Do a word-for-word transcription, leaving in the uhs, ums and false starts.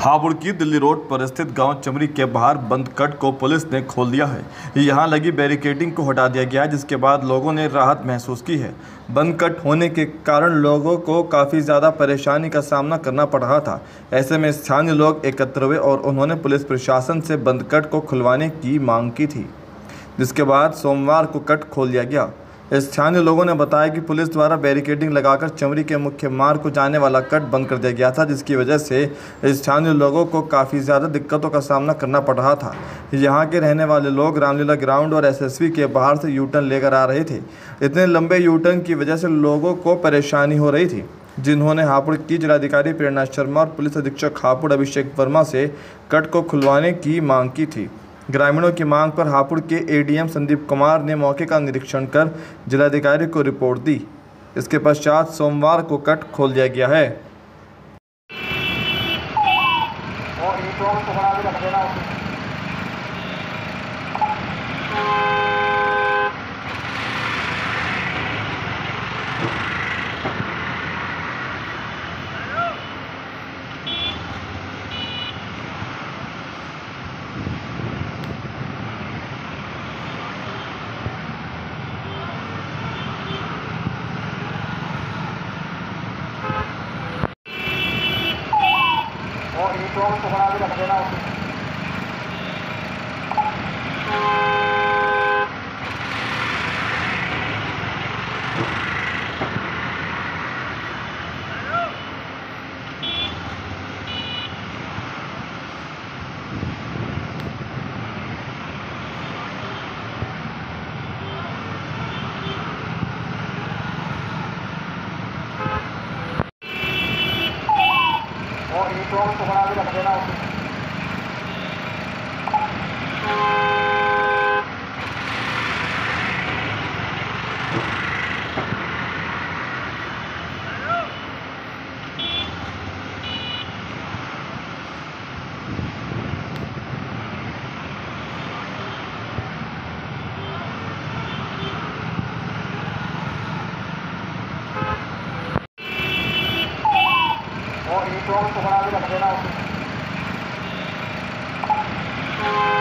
हापुड़ की दिल्ली रोड पर स्थित गांव चमरी के बाहर बंद कट को पुलिस ने खोल दिया है। यहां लगी बैरिकेडिंग को हटा दिया गया है, जिसके बाद लोगों ने राहत महसूस की है। बंद कट होने के कारण लोगों को काफ़ी ज़्यादा परेशानी का सामना करना पड़ रहा था। ऐसे में स्थानीय लोग एकत्र हुए और उन्होंने पुलिस प्रशासन से बंद कट को खुलवाने की मांग की थी, जिसके बाद सोमवार को कट खोल दिया गया। स्थानीय लोगों ने बताया कि पुलिस द्वारा बैरिकेडिंग लगाकर चमरी के मुख्य मार्ग को जाने वाला कट बंद कर दिया गया था, जिसकी वजह से स्थानीय लोगों को काफ़ी ज़्यादा दिक्कतों का सामना करना पड़ रहा था। यहां के रहने वाले लोग रामलीला ग्राउंड और एसएसवी के बाहर से यू टर्न लेकर आ रहे थे। इतने लंबे यू टर्न की वजह से लोगों को परेशानी हो रही थी, जिन्होंने हापुड़ की जिलाधिकारी प्रेरणा शर्मा और पुलिस अधीक्षक हापुड़ अभिषेक वर्मा से कट को खुलवाने की मांग की थी। ग्रामीणों की मांग पर हापुड़ के एडीएम संदीप कुमार ने मौके का निरीक्षण कर जिलाधिकारी को रिपोर्ट दी। इसके पश्चात सोमवार को कट खोल दिया गया है। और ये टोक को बना के रख देना उसमें। और ये टोक को बना के रख देना उसमें। और ये टोक को बना के रख देना उसमें।